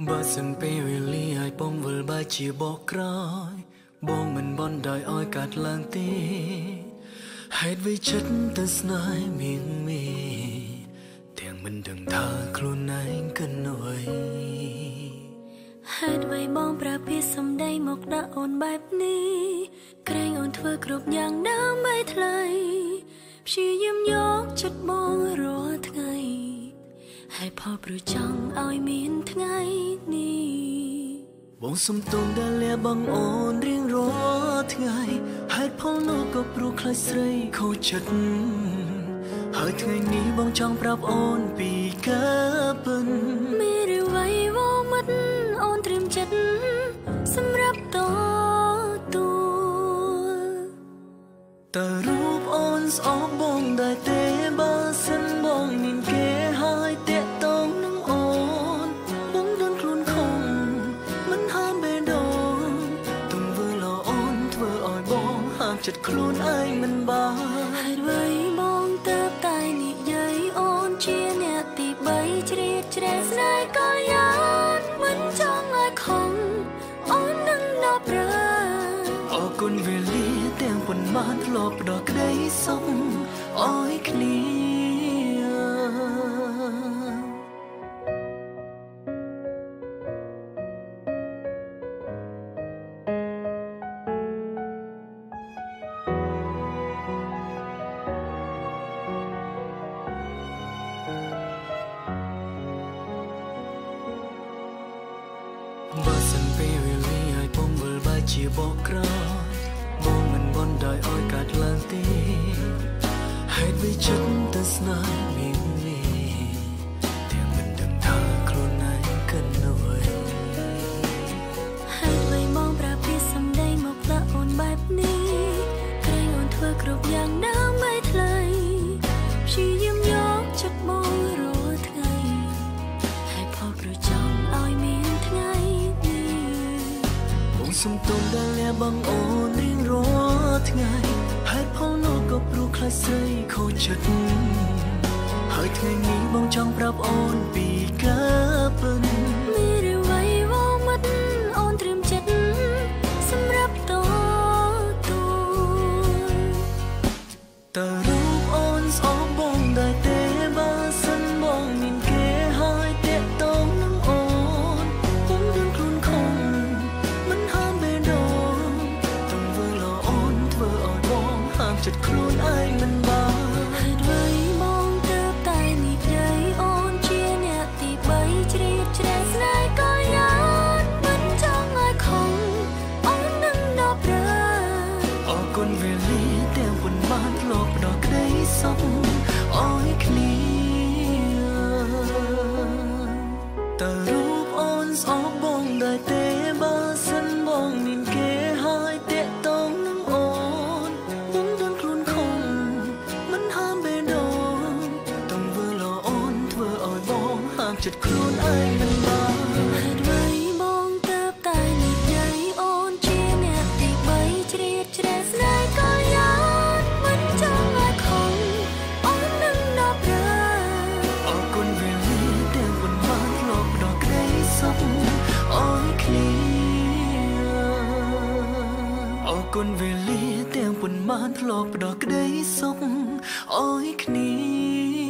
បើសិនពេលវេលាឲ្យបងវិលបែរជាបកក្រោយបងមិនបន់ដោយឲ្យកាត់ឡើងទេហេតុវិចិត្តទៅស្នេហ៍មៀងមេទាំងមិនដឹងថាខ្លួនឯងគិនអ្វីហេតុអ្វីបងប្រើពាក្យសម្ដីមកដាក់អូនបែបនេះក្រែងអូនធ្វើគ្រប់យ៉ាងដើម្បីថ្លៃព្យាយាមយកចិត្តបងរាល់ថ្ងៃហេតុផលព្រោះចង់ឲ្យមានថ្ងៃនេះបងសុំទងដែលលាបងអូនរៀងរាល់ថ្ងៃហេតុផលនោះក៏ព្រោះខ្លាចស្រីខូចចិត្តហើយថ្ងៃនេះបងចង់ប្រាប់អូនពីការពិនមានរឿងអ្វីវមិតអូនត្រៀមចិត្តសម្រាប់តទួលតើរូបអូនស្អប់បងដែរទេបើសិនបងមានគេហើយតាក់ទងនឹងអូនបងដឹងខ្លួនខំមិនហាមបេះដូងទង្វើល្អអូនធ្វើឲ្យបងហាមចិត្តខ្លួនឯងមិនបានហេតុអ្វីបងទៅតែនិយាយអូនជាអ្នកទី3ជ្រៀតជ្រែស្នេហ៍ក៏យ៉ាងមិនចង់ឲ្យខំអូននឹងដល់ប្រើអរគុណវេលាទាំងប៉ុន្មានធ្លាប់ផ្ដល់ក្តីសុខឲ្យគ្នាបើសិនពេលវេលាឲ្យបងវិលបែរជាបកក្រោយបងមិនបន់ដោយឲ្យកាត់ឡើងទេហេតុវិចិត្តទៅស្នេហ៍មានមេទាំងមិនដឹងថាខ្លួនឯងគិនអ្វីហេតុអ្វីបងប្រើពាក្យសម្ដីមកដាក់អូនបែបនេះក្រែងអូនធ្វើគ្រប់យ៉ាងដើម្បីថ្លៃព្យាយាមយកចិត្តបងរាល់ថ្ងៃហេតុផលព្រោះចង់ឲ្យមានថ្ងៃបងសុំទោសដែលលាបងអូនរៀងរាល់ថ្ងៃហេតុផលនោះក៏ព្រោះខ្លាចស្រីខូចចិត្តហើយថ្ងៃនេះបងចង់ប្រាប់អូនពីការពិនមានរឿងអ្វីវមិតអូនត្រៀមចិត្តសម្រាប់តទួលតើរូបអូនស្អប់បងដែរទេបើសិនបងមានគេហើយតាក់ទងនឹងអូនបងដឹងខ្លួនខំមិនហាមបេះដូងទង្វើល្អអូនធ្វើឲ្យបងហាមចិត្តខ្លួនឯងមិនបានហេតុអ្វីបងទៅតែនិយាយអូនជាអ្នកទី3ជ្រៀតជ្រែស្នេហ៍ក៏យ៉ាងមិនចង់ឲ្យខំអូននឹងដល់ប្រើអរគុណវេលាទាំងប៉ុន្មានធ្លាប់ផ្ដល់ក្តីសុខឲ្យគ្នាតើរូបអូនស្អប់បងដែរទេបើសិនបងមានគេហើយតាក់ទងនឹងអូនបងដឹងខ្លួនខំមិនហាមបេះដូងទង្វើល្អអូនធ្វើឲ្យបងហាមចិត្តខ្លួនឯងមិនបានហេតុអ្វីបងទៅតែនិយាយអូនជាអ្នកទី3ជ្រៀតជ្រែស្នេហ៍ក៏យ៉ាងមិនចង់ឲ្យខំអូននឹងដល់ប្រើអរគុណវេលាទាំងប៉ុន្មានធ្លាប់ផ្ដល់ក្តីសុខឲ្យគ្នាអរគុណវេលាទាំងប៉ុន្មានធ្លាប់ផ្ដល់ក្តីសុខឲ្យគ្នា